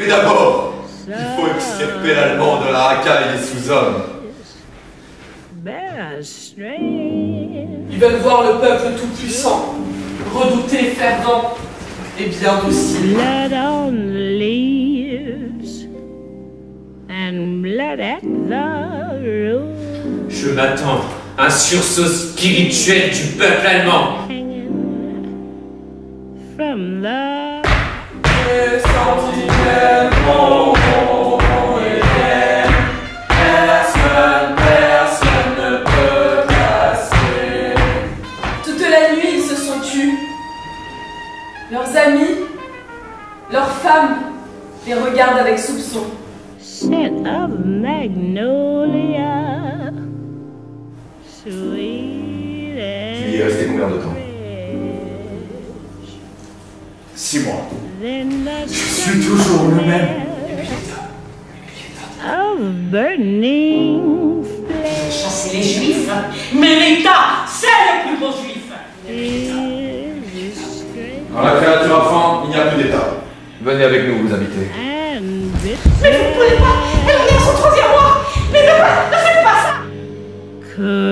d'abord, il faut extirper l'allemand de la racaille des sous-hommes. Ils veulent voir le peuple tout-puissant, redouté, fervent et bien docile. Blood on the leaves and blood at the root. Je m'attends à un sursaut spirituel du peuple allemand. From the Les sentinelles vont et viennent. Personne ne peut casser. Toute la nuit, ils se sont tus. Leurs amis, leurs femmes les regardent avec soupçon. scent of magnolia, sweet Tu y es resté combien de temps? 6 mois. Je suis toujours le même. Of burning flesh Chasser les juifs, mais l'État, c'est le plus gros juif. is strange Dans la créature enfant, il n'y a plus d'état. Venez avec nous, vous habitez. and Mais vous ne pouvez pas, elle revient à son 3e mois. Mais ne faites pas ça. bitter.